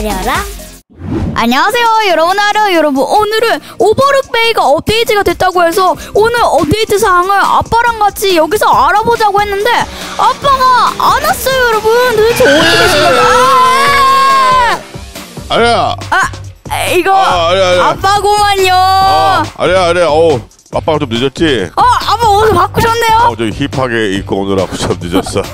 아려라. 안녕하세요 여러분. 여러분 오늘은 오버룩베이가 업데이트가 됐다고 해서 오늘 업데이트 사항을 아빠랑 같이 여기서 알아보자고 했는데 아빠가 안 왔어요 여러분. 도대체 어디 계신가요? 아리야. 이거 아빠구만요. 아리야. 아빠가 좀 늦었지? 아빠 옷을 바꾸셨네요? 좀 힙하게 입고 오느라고 좀 늦었어.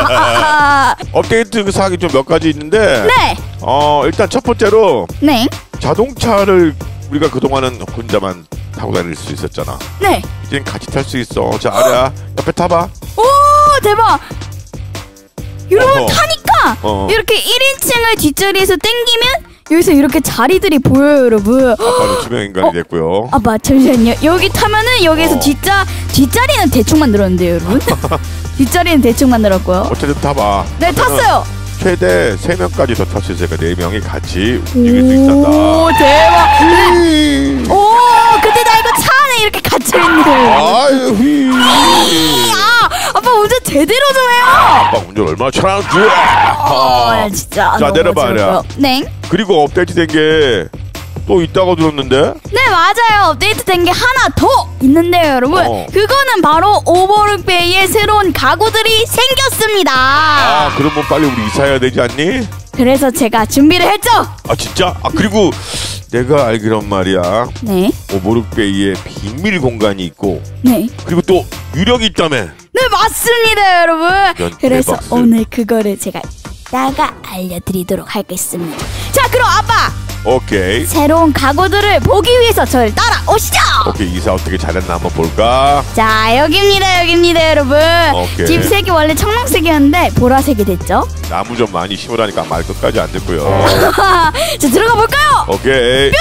업데이트 사항이 좀 몇 가지 있는데 네. 일단 첫 번째로 네. 자동차를 우리가 그동안은 혼자만 타고 다닐 수 있었잖아. 네. 이젠 같이 탈 수 있어. 자, 아리야 옆에 타봐. 오 대박. 여러분 타니까 이렇게 1인칭을 뒷자리에서 당기면 여기서 이렇게 자리들이 보여요 여러분. 아빠는 투명인간이 됐고요. 아빠 잠시만요. 여기 타면은 여기에서 뒷자리는 대충 만들었는데요 여러분. 뒷자리는 대충 만들었고요. 어쨌든 타봐. 네 탔어요. 최대 3명까지 더 탈 수 있으니까 4명이 같이 움직일 수 있단다. 오 대박. 네. 오 근데 나 이거 차 안에 이렇게 갇혀있네. 아유 아빠 운전 제대로 좀 해요. 아빠 운전 얼마나 잘하는지. 진짜. 자 내려봐 아리야. 네. 그리고 업데이트 된 게 또 있다고 들었는데? 네 맞아요. 업데이트 된 게 하나 더 있는데요 여러분. 그거는 바로 오버룩베이에 새로운 가구들이 생겼습니다. 그러면 빨리 우리 이사해야 되지 않니? 그래서 제가 준비를 했죠. 진짜? 그리고 내가 알기론 말이야. 네. 오버룩베이에 비밀 공간이 있고. 네. 그리고 또 유령이 있다며. 네 맞습니다 여러분. 그래서 대박스. 오늘 그거를 제가 이따가 알려드리도록 하겠습니다. 자 그럼 아빠. 오케이. 새로운 가구들을 보기 위해서 저를 따라오시죠. 오케이 이사 어떻게 잘했나 한번 볼까? 자 여기입니다 여러분. 오케이. 집 색이 원래 청록색이었는데 보라색이 됐죠. 나무 좀 많이 심으라니까 말 끝까지 안 듣고요. 자 들어가 볼까요? 오케이.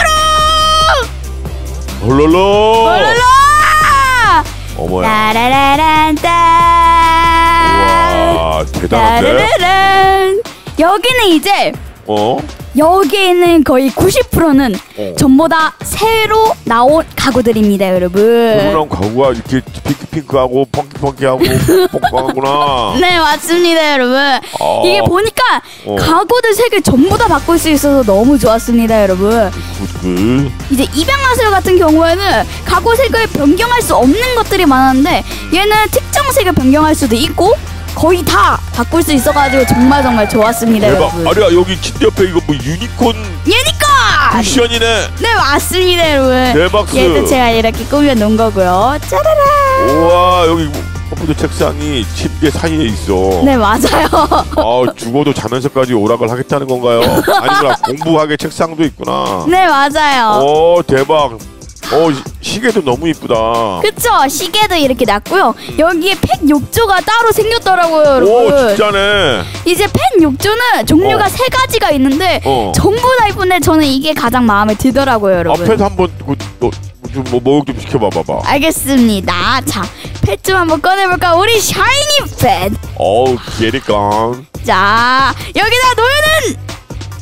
뾰롱. 홀롤로. 어머야. 따라라란 딴. 우와 대단한데? 따라라란. 여기는 이제 여기에 있는 거의 90%는 전부 다 새로 나온 가구들입니다 여러분. 새로 나온 가구가 이렇게 핑크핑크하고 펑키펑키하고 뽕뽕하구나. 네 맞습니다 여러분. 이게 보니까 가구들 색을 전부 다 바꿀 수 있어서 너무 좋았습니다 여러분. 이제 입양마술 같은 경우에는 가구 색을 변경할 수 없는 것들이 많았는데 얘는 특정 색을 변경할 수도 있고 거의 다 바꿀 수 있어가지고 정말 좋았습니다 대박. 여러분. 아리야 여기 침대 옆에 이거 뭐 유니콘 쿠션이네. 네 맞습니다 여러분. 대박스. 얘도 제가 이렇게 꾸며 놓은 거고요. 짜라라. 우와 여기 컴퓨터 책상이 침대 사이에 있어. 네 맞아요. 죽어도 자면서까지 오락을 하겠다는 건가요? 아니면 공부하게 책상도 있구나. 네 맞아요. 오 대박. 시계도 너무 이쁘다. 그쵸. 시계도 이렇게 놨고요. 여기에 펫 욕조가 따로 생겼더라고요 여러분. 오 진짜네. 이제 펫 욕조는 종류가 3가지가 있는데 전부 다 이쁜데 저는 이게 가장 마음에 들더라고요 여러분. 펫 한번 목욕 좀 시켜봐봐. 알겠습니다. 자 펫 좀 한번 꺼내볼까. 우리 샤이니 펫. 기니까. 자 여기다 놓으면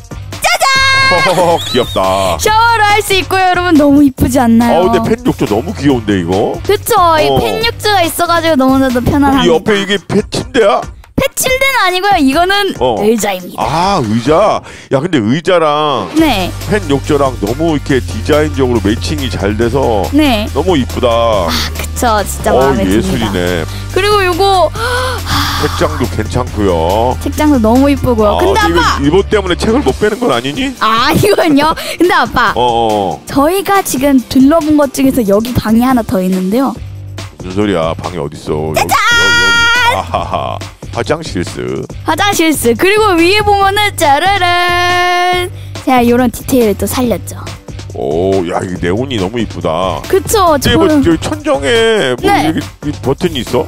짜잔! 귀엽다. 샤워를 할 수 있고요 여러분. 너무 이쁘지 않나요? 근데 펫 욕조 너무 귀여운데 이거? 그쵸. 이 펫 욕조가 있어가지고 너무나도 편안합니다. 이 옆에 이게 펫 침대야? 펫 침대는 아니고요. 이거는 의자입니다. 의자? 야 근데 의자랑 네. 펫 욕조랑 너무 이렇게 디자인적으로 매칭이 잘 돼서 네. 너무 이쁘다. 그쵸. 진짜 마음에 듭니다. 예술이네. 그리고 요거 책장도 괜찮고요. 책장도 너무 이쁘고요. 근데 아빠 이거 때문에 책을 못 빼는 건 아니니? 이건요. 근데 아빠 저희가 지금 둘러본 것 중에서 여기 방이 하나 더 있는데요. 무슨 소리야? 방이 어딨어? 짜잔! 아하하. 화장실스. 그리고 위에 보면은 짜라란. 제가 이런 디테일을 또 살렸죠. 야 이게 네온이 너무 이쁘다. 그쵸. 저기 천정에 여기 버튼이 있어?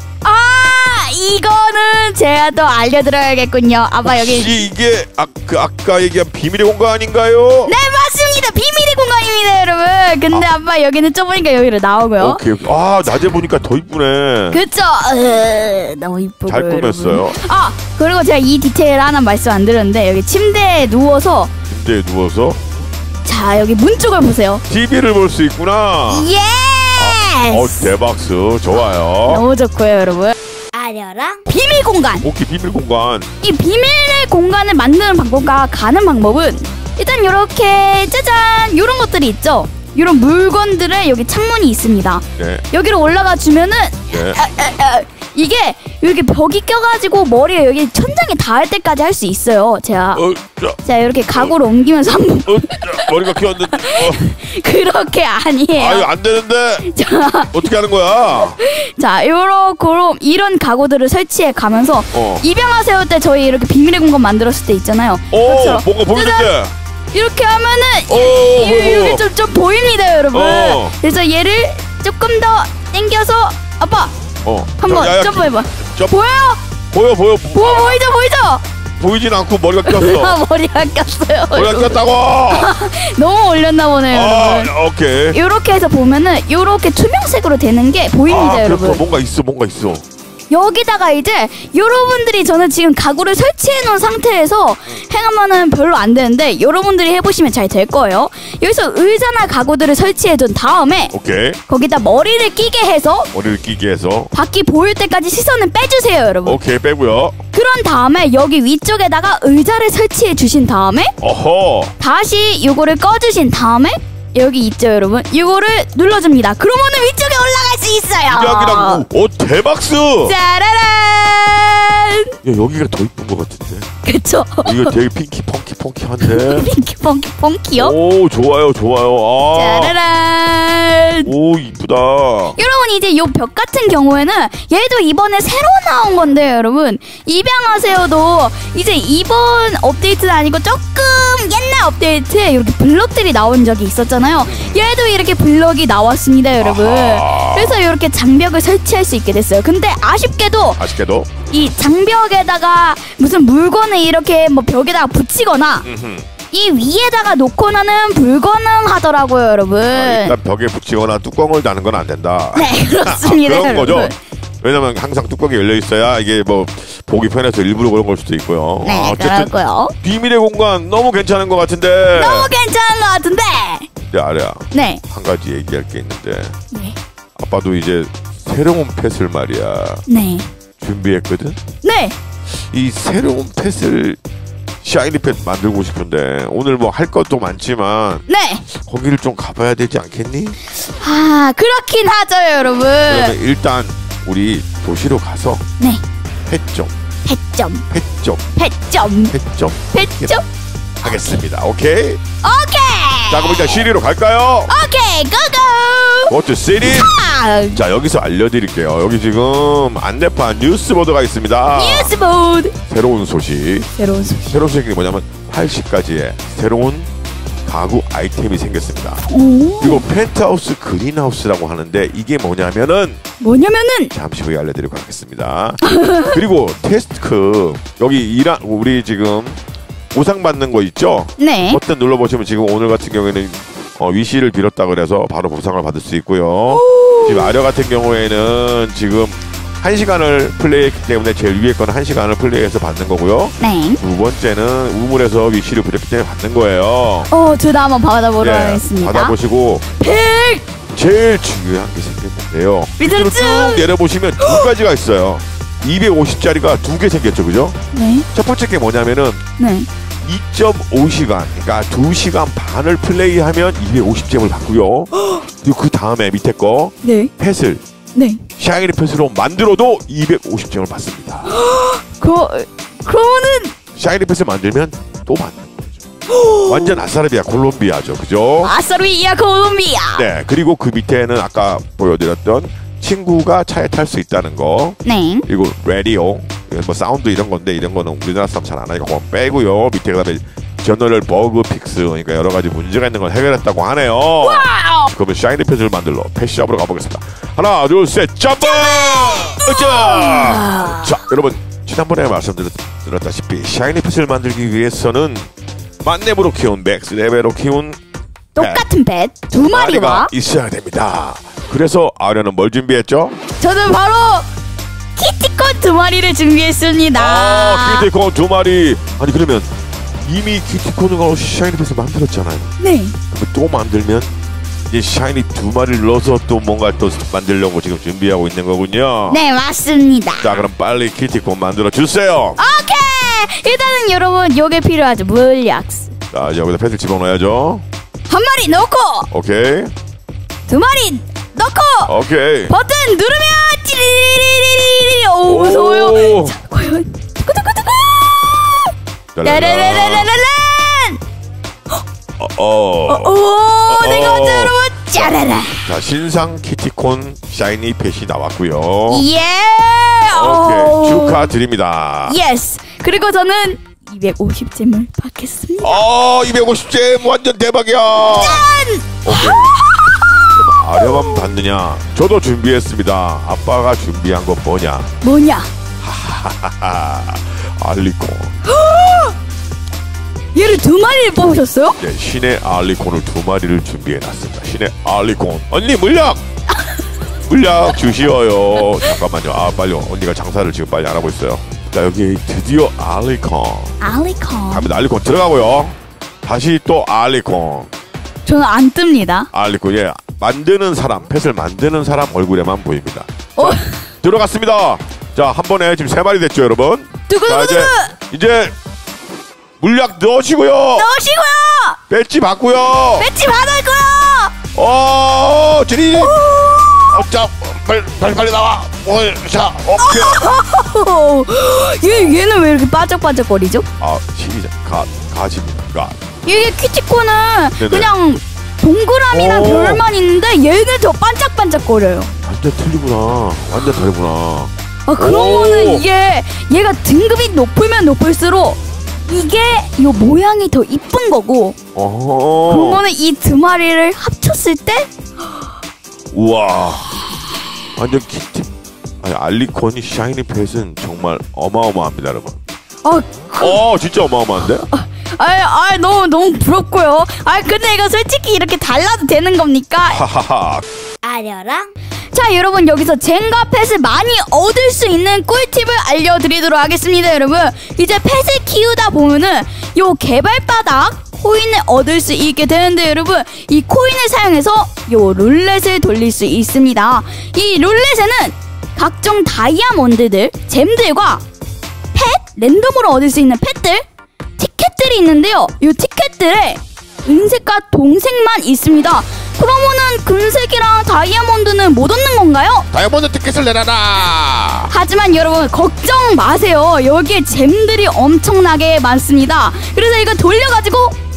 이거는 제가 또 알려드려야겠군요. 아빠 여기 이게 아까 얘기한 비밀의 공간 아닌가요? 네 맞습니다. 비밀의 공간입니다 여러분. 근데 아빠 여기는 좁으니까 여기로 나오고요. 오케이. 낮에 보니까 더 이쁘네. 그쵸. 너무 이쁘고요. 잘 꾸몄어요. 그리고 제가 이 디테일 하나 말씀 안 드렸는데 여기 침대에 누워서 자 여기 문 쪽을 보세요. TV를 볼 수 있구나. 대박스. 좋아요. 너무 좋고요 여러분. 아려라 비밀 공간. 오케이 비밀 공간. 이 비밀의 공간을 만드는 방법과 가는 방법은 일단 이렇게 짜잔 이런 것들이 있죠. 이런 물건들에 여기 창문이 있습니다. 네. 여기로 올라가 주면은 네. 이게 이렇게 벽이 껴가지고 머리에 여기 천장에 닿을 때까지 할 수 있어요. 자 이렇게 가구를 옮기면서 한번 머리가 끼었는데 그렇게 아니에요. 아유 안 되는데. 자, 어떻게 하는 거야? 자 이런 가구들을 설치해 가면서 입양하세요 때 저희 이렇게 비밀의 공간 만들었을 때 있잖아요. 그렇죠? 뭔가 보이는데. 이렇게 하면은 이게 좀 보입니다, 여러분. 그래서 얘를 조금 더 당겨서 아빠 한번 점프해봐. 보여요? 보이죠? 보이진 않고 머리가 꼈어. 머리가 꼈어요. 머리가 꼈다고. 너무 올렸나 보네요, 여러분. 오케이. 이렇게 해서 보면은 이렇게 투명색으로 되는 게 보입니다, 여러분. 뭔가 있어. 여기다가 이제 여러분들이 저는 지금 가구를 설치해 놓은 상태에서 행하면은 별로 안 되는데 여러분들이 해보시면 잘 될 거예요. 여기서 의자나 가구들을 설치해 둔 다음에 오케이. 거기다 머리를 끼게 해서 바퀴 보일 때까지 시선을 빼주세요, 여러분. 오케이, 빼고요. 그런 다음에 여기 위쪽에다가 의자를 설치해 주신 다음에 다시 요거를 꺼주신 다음에 여기 있죠, 여러분. 이거를 눌러줍니다. 그러면은 위쪽에 올라갈 수 있어요. 입양이랑 대박스. 짜라란. 야, 여기가 더 이쁜 것 같은데. 그쵸? 이거 되게 핑키 펑키한데. 핑키 펑키요? 오, 좋아요. 짜라란. 오, 이쁘다. 여러분 이제 요 벽 같은 경우에는 얘도 이번에 새로 나온 건데요, 여러분. 입양하세요도 이제 이번 업데이트는 아니고 조금 옛날 업데이트에 이렇게 블럭들이 나온 적이 있었잖아요. 얘도 이렇게 블럭이 나왔습니다, 여러분. 그래서 이렇게 장벽을 설치할 수 있게 됐어요. 근데 아쉽게도 이 장벽에다가 무슨 물건을 이렇게 뭐 벽에다가 붙이거나 이 위에다가 놓고나는 불가능하더라고요, 여러분. 일단 벽에 붙이거나 뚜껑을 다는 건 안 된다. 네, 그렇습니다. 그런 거죠. 왜냐면 항상 뚜껑이 열려 있어야 이게 뭐 보기 편해서 일부러 그런 걸 수도 있고요. 네, 그렇고요. 비밀의 공간 너무 괜찮은 것 같은데. 너무 괜찮은 것 같은데. 네, 아래야. 네. 한 가지 얘기할 게 있는데. 네. 아빠도 이제 새로운 펫을 말이야. 네. 준비했거든. 네. 이 새로운 펫을 샤이니 펫 만들고 싶은데 오늘 뭐 할 것도 많지만 네. 거기를 좀 가봐야 되지 않겠니? 그렇긴 하죠, 여러분. 그러면 일단 우리 도시로 가서 네. 펫점 하겠습니다. 오케이? 자, 그럼 일단 시리로 갈까요? 오케이, 고고. 고트 시리. 자, 여기서 알려드릴게요. 여기 지금 안내판 뉴스보드가 있습니다. 뉴스보드. 새로운 소식이 뭐냐면 80가지의 새로운 가구 아이템이 생겼습니다. 그리고 펜트하우스 그린하우스라고 하는데 이게 뭐냐면은 잠시 후에 알려드리고 가겠습니다. 그리고 테스트크 여기 우리 지금 보상 받는 거 있죠? 네. 버튼 눌러보시면 지금 오늘 같은 경우에는 위시를 빌었다 그래서 바로 보상을 받을 수 있고요. 지금 아려 같은 경우에는 지금 1시간을 플레이했기 때문에 제일 위에 거는 1시간을 플레이해서 받는 거고요. 네. 두 번째는 우물에서 위시를 빌었기 때문에 받는 거예요. 둘 다 한번 받아보도록 하겠습니다. 받아보시고 제일 중요한 게 생겼는데요. 밑으로 쭉 내려보시면 두 가지가 있어요. 250짜리가 두 개 생겼죠, 그죠? 네. 첫 번째 게 뭐냐면은 2.5시간, 그러니까 2시간 반을 플레이하면 250잼을 받고요. 그리고 그 다음에 밑에 거 펫을 샤이니 펫으로 만들어도 250잼을 받습니다. 그러면은 샤이니 펫을 만들면 또 받는 거죠. 완전 아싸르비아 콜롬비아죠, 그죠? 아싸르비아 콜롬비아. 네, 그리고 그 밑에는 아까 보여드렸던 친구가 차에 탈 수 있다는 거. 네. 그리고 라디오, 뭐 사운드 이런 건데 이런 거는 우리나라 사람 잘 안 하니까 그건 빼고요. 밑에 그다음에 저널 버그 픽스, 그러니까 여러 가지 문제가 있는 걸 해결했다고 하네요. 와우! 그러면 샤이니 펫을 만들러 펫샵으로 가보겠습니다. 하나, 둘, 셋, 점프! 자, 여러분 지난번에 말씀드렸다시피 샤이니 펫을 만들기 위해서는 만렙으로 키운 맥스 레벨로 키운 똑같은 펫 두 마리가 있어야 됩니다. 그래서 아련은 뭘 준비했죠? 저는 바로 키티콘 두 마리를 준비했습니다. 키티콘 두 마리. 아니 그러면 이미 키티콘으로 샤이니 펫을 만들었잖아요. 네. 그럼 또 만들면 이제 샤이니 두 마리를 넣어서 또 뭔가 또 만들려고 지금 준비하고 있는 거군요. 네, 맞습니다. 자, 그럼 빨리 키티콘 만들어 주세요. 오케이. 일단은 여러분 요게 필요하죠. 물약. 자, 이제 여기다 펫을 집어넣어야죠. 한 마리 넣고 오케이. 두 마리 넣고 오케이. 버튼 누르면 찌리리리리리. 오, 무서워요. 자, 과연 두구두구두구. 라라라라라란. 내가 왔죠, 여러분. 짜라라. 자, 신상 키티콘 샤이니 펫이 나왔고요. 예. 오케이. 축하드립니다. 예스. 그리고 저는 250잼을 받겠습니다. 250잼 완전 대박이야. 짠! 오케이. 아려만 받느냐? 저도 준비했습니다. 아빠가 준비한 건 뭐냐? 뭐냐? 알리콘. 얘를 두 마리를 뽑으셨어요? 네, 신의 알리콘을 두 마리를 준비해놨습니다. 신의 알리콘. 언니 물약! 물약 주시어요. 잠깐만요. 아, 빨리 언니가 장사를 지금 빨리 안 하고 있어요. 자, 여기 드디어 알리콘. 알리콘. 갑니다. 알리콘 들어가고요. 다시 또 알리콘. 저는 안 뜹니다. 알리콘. 예, 만드는 사람, 펫을 만드는 사람 얼굴에만 보입니다. 자, 들어갔습니다. 자, 한 번에 지금 3마리 됐죠, 여러분? 자, 이제 물약 넣으시고요. 배지 받고요. 배지 받았고요. 지리. 자, 빨리 나와. 자, 오케이. 얘는 왜 이렇게 반짝반짝거리죠? 시리자 가십니까? 이게 키티콘은 네네. 그냥 동그라미나 별만 있는데 얘는 더 반짝반짝거려요. 완전 틀리구나. 완전 다르구나. 그러면은 얘가 등급이 높으면 높을수록 이게 요 모양이 더 이쁜 거고. 그러면은 이 두 마리를 합쳤을 때 우와. 완전 키티. 아니, 알리콘이 샤이니 펫은 정말 어마어마합니다, 여러분. 진짜 어마어마한데? 너무 부럽고요. 근데 이거 솔직히 이렇게 달라도 되는 겁니까? 하하하. 아려랑. 자, 여러분, 여기서 젠가 펫을 많이 얻을 수 있는 꿀팁을 알려드리도록 하겠습니다. 여러분, 이제 펫을 키우다 보면은 요 개발바닥 코인을 얻을 수 있게 되는데, 여러분, 이 코인을 사용해서 요 룰렛을 돌릴 수 있습니다. 이 룰렛에는 각종 다이아몬드들, 잼들과 펫, 랜덤으로 얻을 수 있는 펫들, 티켓들이 있는데요. 이 티켓들에 은색과 동색만 있습니다. 그러면은 금색이랑 다이아몬드는 못 얻는 건가요? 다이아몬드 티켓을 내놔라. 하지만 여러분, 걱정 마세요. 여기에 잼들이 엄청나게 많습니다. 그래서 이거 돌려가지고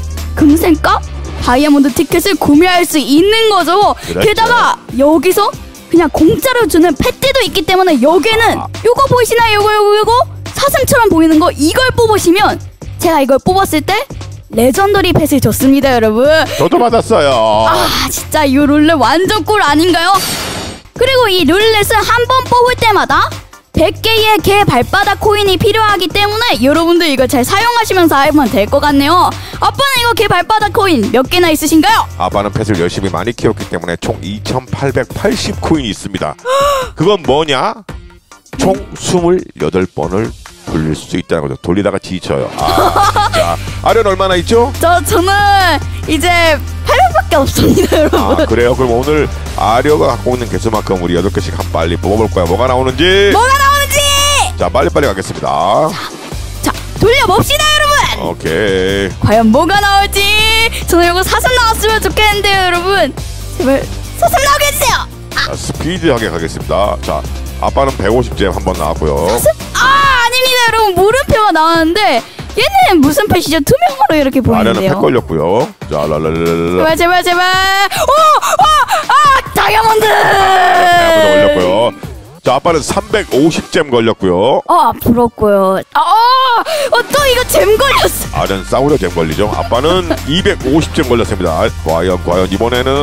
금색과 다이아몬드 티켓을 구매할 수 있는 거죠. 그렇죠. 게다가 여기서 그냥 공짜로 주는 펫들도 있기 때문에 여기에는 요거 보이시나요? 요거 사슴처럼 보이는 거, 이걸 뽑으시면, 제가 이걸 뽑았을 때 레전더리 펫을 줬습니다, 여러분. 저도 받았어요. 진짜 이 룰렛 완전 꿀 아닌가요? 그리고 이 룰렛은 한 번 뽑을 때마다 100개의 개 발바닥 코인이 필요하기 때문에 여러분들 이거 잘 사용하시면서 하면 될 것 같네요. 아빠는 이거 개 발바닥 코인 몇 개나 있으신가요? 아빠는 펫을 열심히 많이 키웠기 때문에 총 2880 코인이 있습니다. 그건 뭐냐? 총 28번을 돌릴 수 있다는 거죠. 돌리다가 지쳐요. 자, 아련 얼마나 있죠? 저는 이제 800밖에 없습니다, 여러분. 그래요? 그럼 오늘 아려가 갖고 있는 개수만큼 우리 8개씩 한 빨리 뽑아볼 거야. 뭐가 나오는지. 자, 빨리빨리 가겠습니다. 자, 돌려봅시다, 여러분. 오케이. 과연 뭐가 나올지. 저는 이거 사슴 나왔으면 좋겠는데요, 여러분. 제발 사슴 나오게 해주세요. 자, 스피드하게 가겠습니다. 자, 아빠는 150잼 한번 나왔고요. 사슴? 아닙니다, 여러분. 물음표가 나왔는데 얘는 무슨 펫이죠? 투명으로 이렇게 아려는 보이는데요. 펫 걸렸고요. 자, 랄랄랄랄라. 제발. 다이아몬드. 다이아몬드 걸렸고요. 자, 아빠는 350잼 걸렸고요. 부럽고요. 또 이거 잼 걸렸어. 아련 싸우려 잼 걸리죠. 아빠는 250잼 걸렸습니다. 과연 이번에는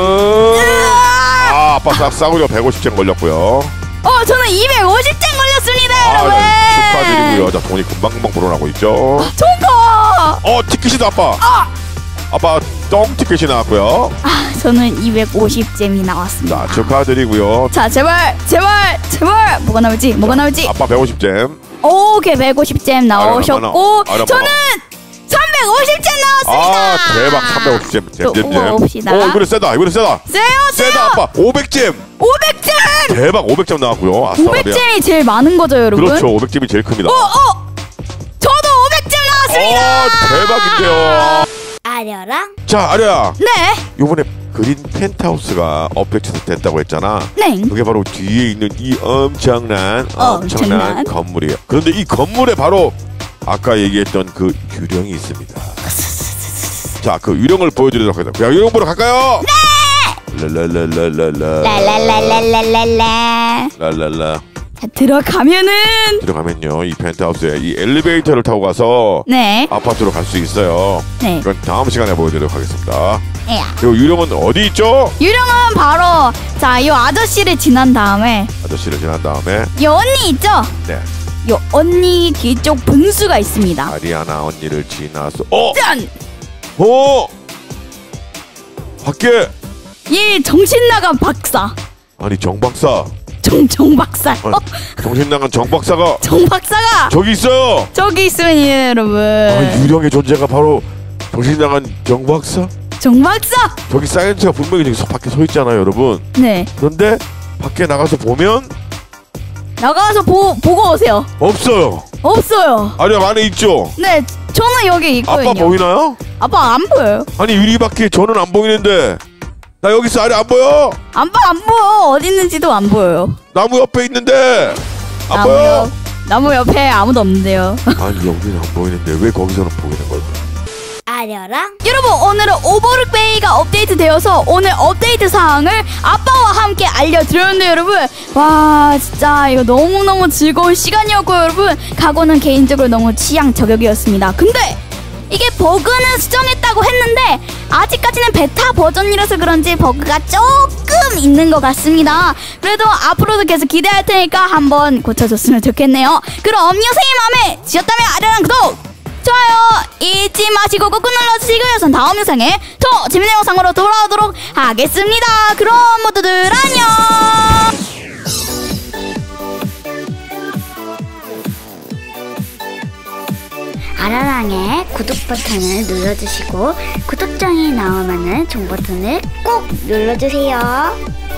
아빠 싸우려 150잼 걸렸고요. 저는 250잼 걸렸습니다, 여러분. 축하드리고요. 자, 돈이 금방 불어나고 있죠. 좋은 거. 티켓이다, 아빠. 아빠 똥 티켓이 나왔고요. 저는 250잼이 나왔습니다. 자, 축하드리고요. 자, 제발. 뭐가 나올지. 아빠 150잼. 오케이, 150잼 나오셨고, 저는 350잼 나왔습니다. 대박. 350잼. 또 봅시다. 이거는 세다. 세다, 아빠. 500잼. 대박. 500점 나왔고요. 500잼이 제일 많은 거죠, 여러분? 그렇죠. 500잼이 제일 큽니다. 저도 500점 나왔습니다. 나왔습니다. 대박인데요. 아려랑. 자, 아려야. 네. 요번에 그린 펜트하우스가 업데이트 됐다고 했잖아. 네. 그게 바로 뒤에 있는 이 엄청난 건물이에요. 그런데 이 건물에 바로 아까 얘기했던 그 유령이 있습니다. 자, 그 유령을 보여드리도록 하겠습니다. 야, 유령 보러 갈까요? 네. 랄랄라. 자, 들어가면요 이 펜트하우스에 이 엘리베이터를 타고 가서 네. 아파트로 갈 수 있어요. 네. 이건 다음 시간에 보여드리도록 하겠습니다. 예. 그리고 유령은 어디 있죠? 유령은 바로 이 아저씨를 지난 다음에 이 언니 있죠? 네. 이 언니 뒤쪽 분수가 있습니다. 아리아나 언니를 지나서 짠! 밖에 이 정신 나간 박사. 아니 정박사. 정박사. 정신나간 정박사가 저기 있어요. 저기 있으면 여러분. 유령의 존재가 바로 정신나간 정박사. 저기 사이언스가 분명히 저기 밖에 서 있잖아요, 여러분. 네. 그런데 밖에 나가서 보면 보고 오세요. 없어요. 아니요, 안에 있죠. 네, 저는 여기 있거든요. 아빠 보이나요? 아빠 안 보여요. 아니 유리 밖에 저는 안 보이는데 나 여기 있어. 아래 안 보여? 안 보여. 어디 있는지도 안 보여요. 나무 옆에 있는데 안 보여? 나무 옆에 아무도 없는데요. 아니 여기는 안 보이는데 왜 거기서는 보이는 걸까? 아려랑. 여러분, 오늘은 오버룩 베이가 업데이트 되어서 오늘 업데이트 사항을 아빠와 함께 알려드렸는데 여러분, 와 진짜 이거 너무너무 즐거운 시간이었고 여러분, 각오는 개인적으로 너무 취향 저격이었습니다. 근데 이게 버그는 수정했다고 했는데 아직까지는 베타 버전이라서 그런지 버그가 조금 있는 것 같습니다. 그래도 앞으로도 계속 기대할 테니까 한번 고쳐줬으면 좋겠네요. 그럼 요생이 마음에 드셨다면 아려랑 구독! 좋아요 잊지 마시고 꾹꾹 눌러주시고요. 전 다음 영상에 더 재밌는 영상으로 돌아오도록 하겠습니다. 그럼 모두들 안녕. 아라랑의 구독 버튼을 눌러주시고 구독장이 나오면은 종 버튼을 꼭 눌러주세요.